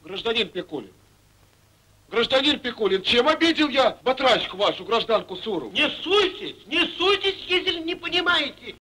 Гражданин Пикулин. Гражданин Пикулин, чем обидел я батрачку вашу, гражданку Сурову? Не суйтесь, если не понимаете.